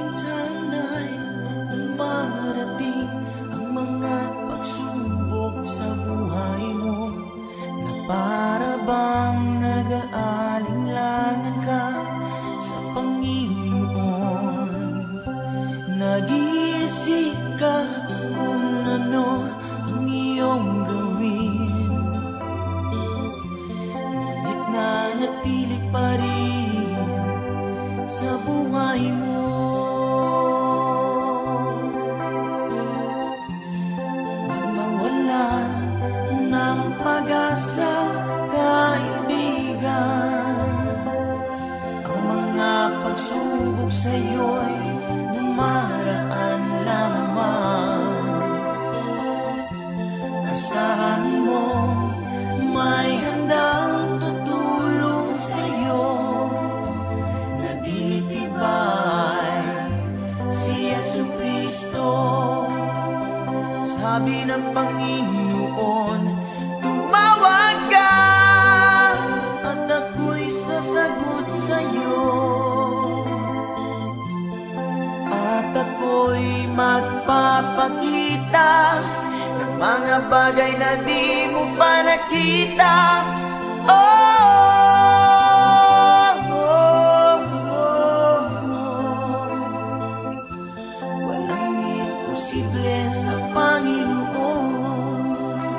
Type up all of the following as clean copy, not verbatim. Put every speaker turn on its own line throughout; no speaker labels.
minsan ay dumarating ang mga pagsubok sa buhay mo, na para bang nag-aalinlangan ka sa Panginoon. Nag-iisip ka kung ano ang iyong gawin, ngunit nanatili pa rin sa buhay mo. Huwag mawalan ng pag-asa, kaibigan. Ang mga pagsubok sa'yo'y dumaraan lamang. Asahan mo may handang tutulong sa'yo, na dilitibay si Jesucristo. Sabi ng Panginoon, tumawag ka at ako'y sasagot sa'yo, at ako'y magpapakita ng mga bagay na di mo pa nakita. Walang imposible sa Panginoon.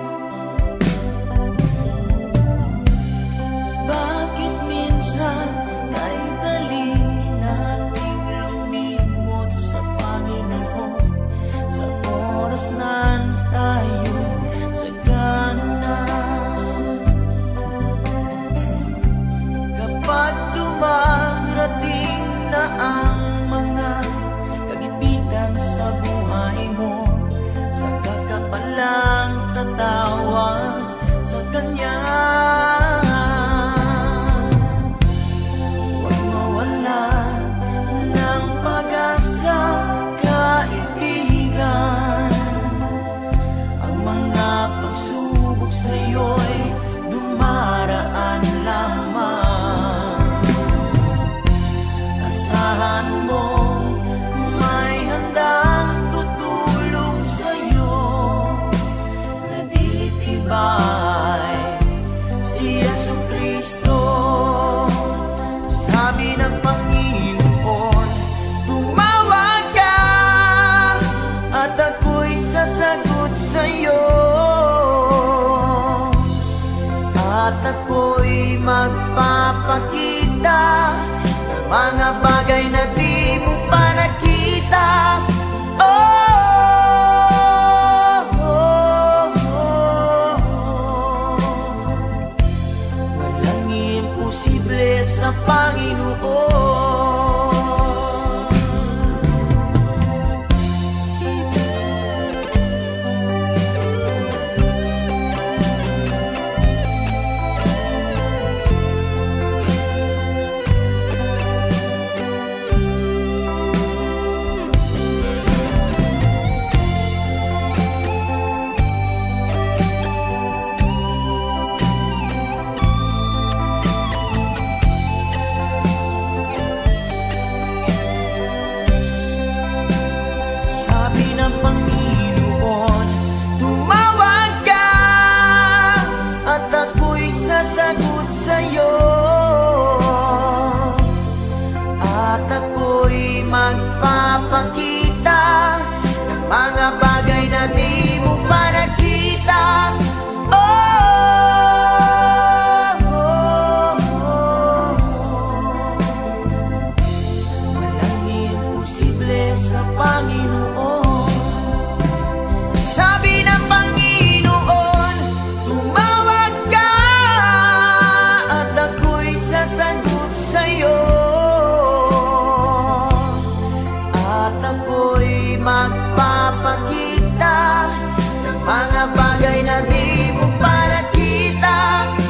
Bakit minsan kahit dali nating lumimot sa Panginoon, sa oras na tayo sagana? Kapag dumarating na ang mga kagipitan sa buhay mo, saka ka palang tatawag sa Kanya. Huwag mawalan ng pag-asa, kaibigan. Ang mga pagsubok sa'yo'y dumaraan lamang. Asahan mo may handang tutulong sa'yo, na dilitibay si Jesucristo. Sabi ng Panginoon, tumawag ka at ako'y sasagot sa'yo, at ako'y magpapakita ng mga bagay na di mo pa nakita. Walang imposible sa Panginoon. Sabi ng Panginoon, tumawag ka at ako'y sasagot sa'yo, at ako'y magpapakita ng mga bagay na di mo pa nakita. Walang imposible sa Panginoon. Sabi ng Panginoon, tumawag ka at ako'y sasagot sa'yo, at ako'y magpapakita ng mga bagay na di mo pa nakita.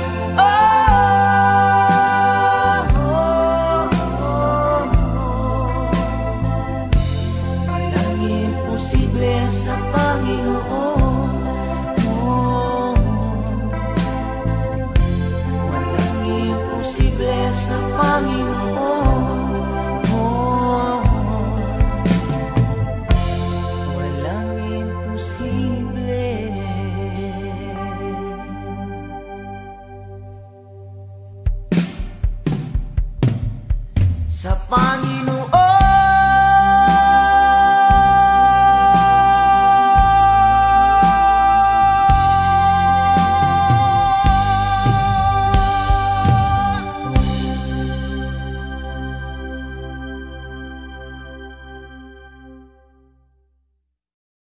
Walang imposible sa Panginoon. Walang imposible sa Panginoon. sa Panginoon.